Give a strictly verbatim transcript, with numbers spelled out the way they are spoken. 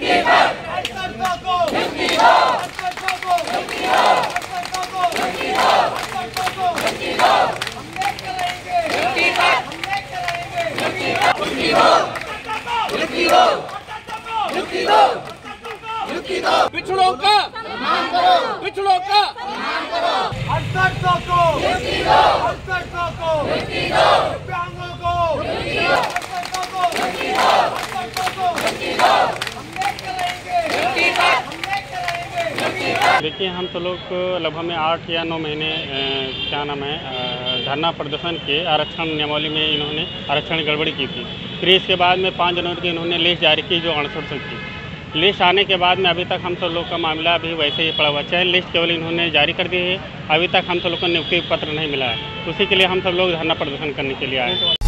पिछड़ों का पिछड़ों का देखिए, हम तो लोग लगभग में आठ या नौ महीने क्या नाम है धरना प्रदर्शन के आरक्षण नियमावली में इन्होंने आरक्षण गड़बड़ी की थी। फिर इसके बाद में पाँच जनवरी को इन्होंने लिस्ट जारी की जो अड़सठ की लिस्ट आने के बाद में अभी तक हम सब लोग का मामला अभी वैसे ही पड़ा हुआ। चाहे लिस्ट केवल इन्होंने जारी कर दी है, अभी तक हम सब लोग को नियुक्ति पत्र नहीं मिला है। उसी के लिए हम सब लोग धरना प्रदर्शन करने के लिए आए।